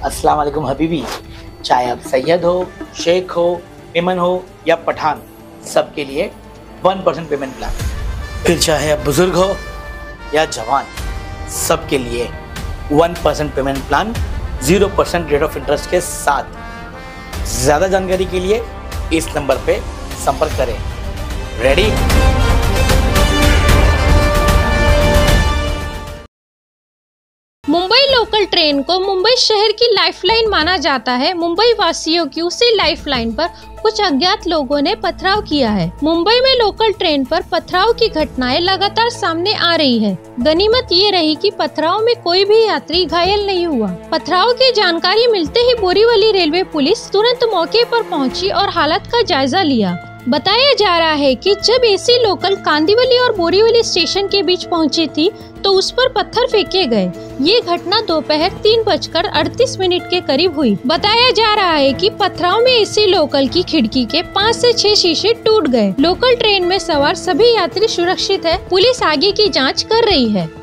अस्सलाम वालेकुम हबीबी। चाहे आप सैयद हो, शेख हो, मेमन हो या पठान, सबके लिए 1% पेमेंट प्लान। फिर चाहे आप बुजुर्ग हो या जवान, सबके लिए 1% payment plan 0% rate of interest के साथ। ज़्यादा जानकारी के लिए इस नंबर पे संपर्क करें। रेडी? मुंबई लोकल ट्रेन को मुंबई शहर की लाइफलाइन माना जाता है। मुंबई वासियों की उसी लाइफलाइन पर कुछ अज्ञात लोगों ने पथराव किया है। मुंबई में लोकल ट्रेन पर पथराव की घटनाएं लगातार सामने आ रही है। गनीमत ये रही कि पथराव में कोई भी यात्री घायल नहीं हुआ। पथराव की जानकारी मिलते ही बोरीवली रेलवे पुलिस तुरंत मौके पर पहुंची और हालत का जायजा लिया। बताया जा रहा है कि जब एसी लोकल कांदिवली और बोरीवली स्टेशन के बीच पहुंची थी तो उस पर पत्थर फेंके गए। ये घटना दोपहर 3:38 के करीब हुई। बताया जा रहा है कि पथराव में एसी लोकल की खिड़की के 5 से 6 शीशे टूट गए। लोकल ट्रेन में सवार सभी यात्री सुरक्षित है। पुलिस आगे की जांच कर रही है।